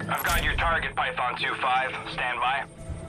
I've got your target, Python 2-5. Stand by.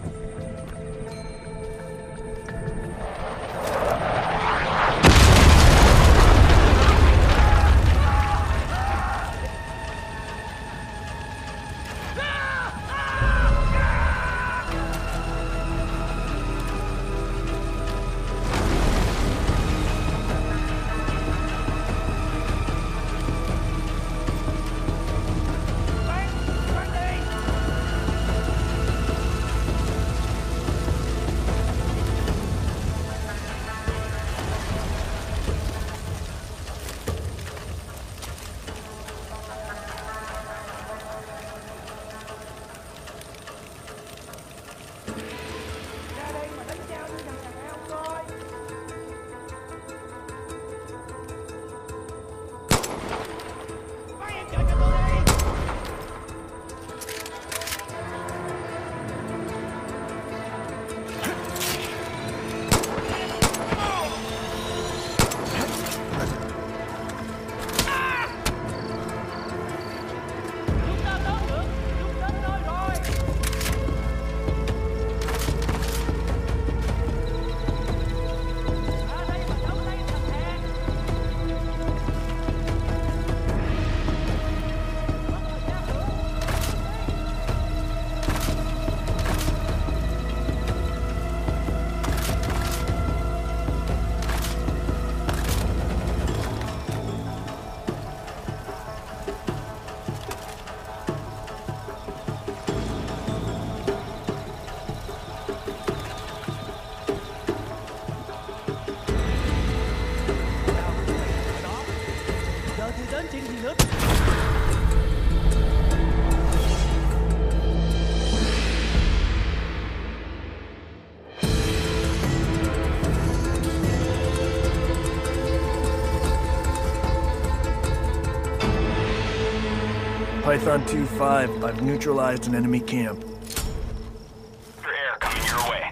Python 2-5, I've neutralized an enemy camp. Your air coming your way.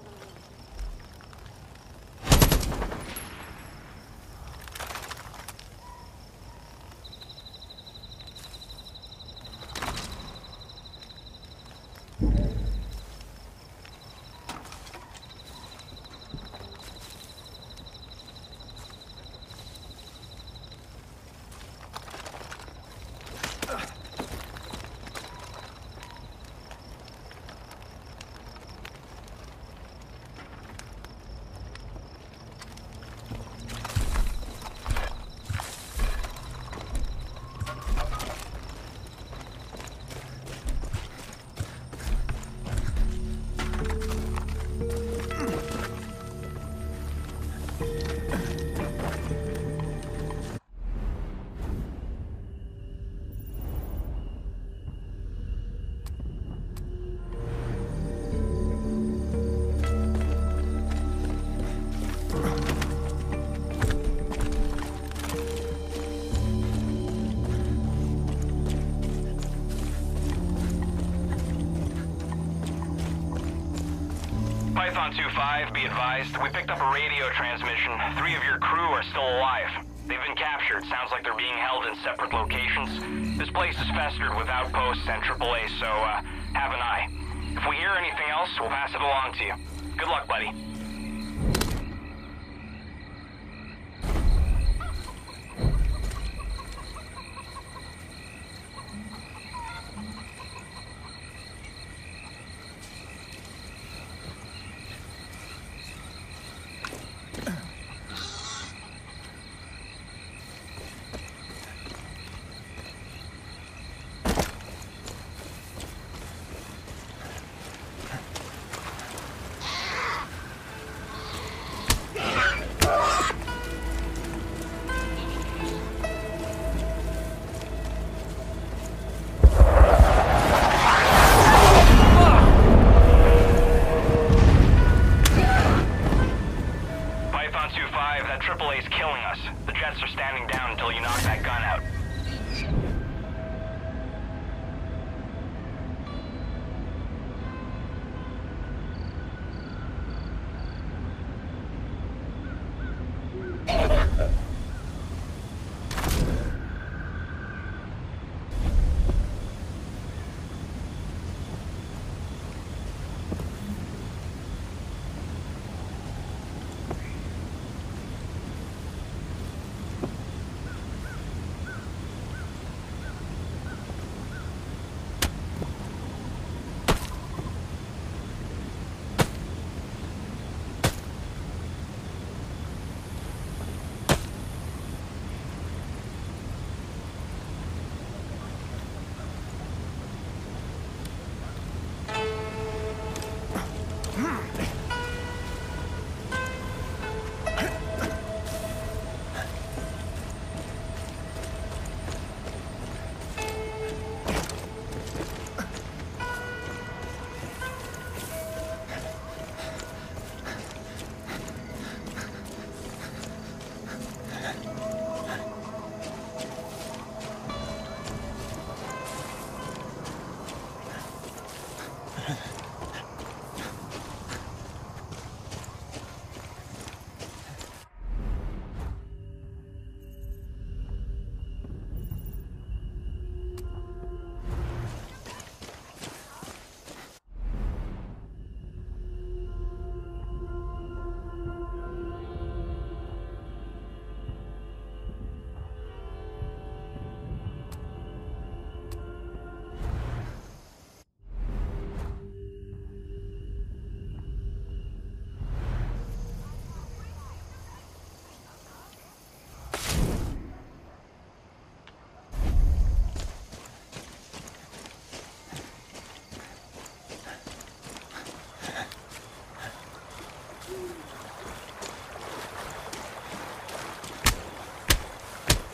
Python 2-5, be advised. We picked up a radio transmission. 3 of your crew are still alive. They've been captured. Sounds like they're being held in separate locations. This place is festered with outposts and AAA, so have an eye. If we hear anything else, we'll pass it along to you. Good luck, buddy. AAA's killing us. The jets are standing down until you knock that gun out.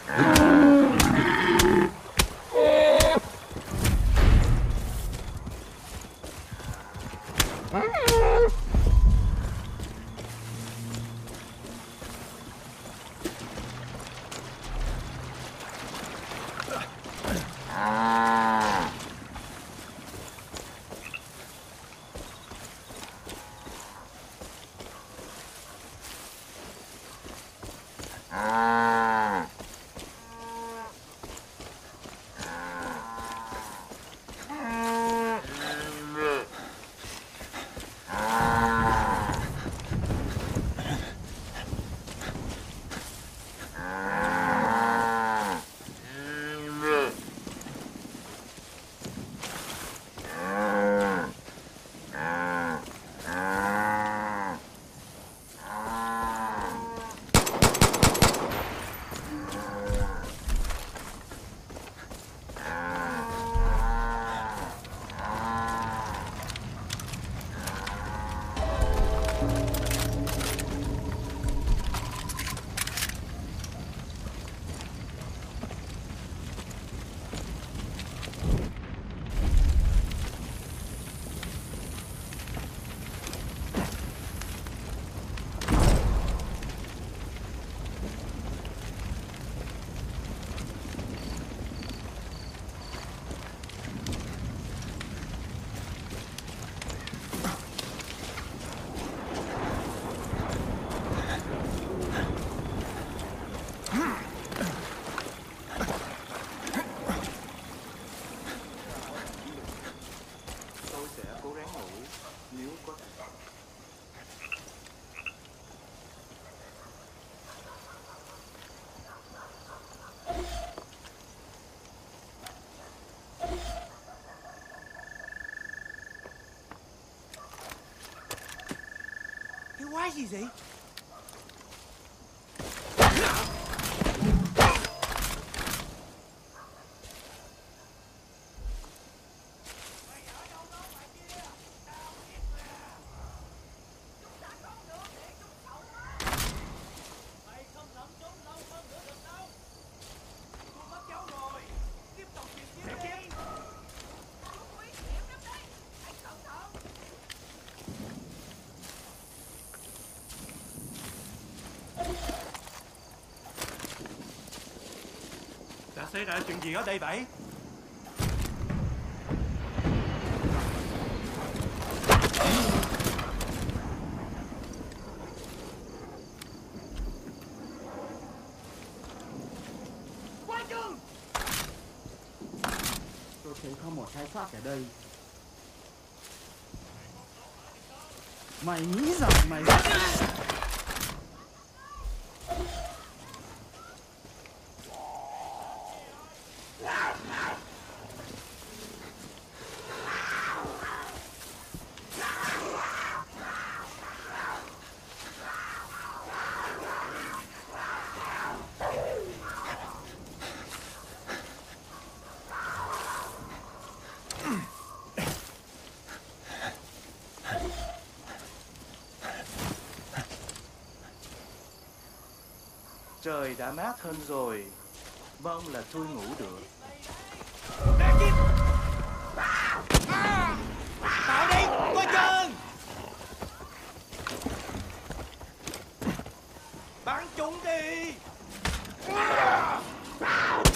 Quái gì vậy? Đã xảy ra chuyện gì ở đây vậy? Quay chừng! Tôi thấy có một cái xác ở đây. Mày nghĩ rằng mày... Trời đã mát hơn rồi. Mong là tôi ngủ được. Vào đi, coi chừng! Bắn chúng đi!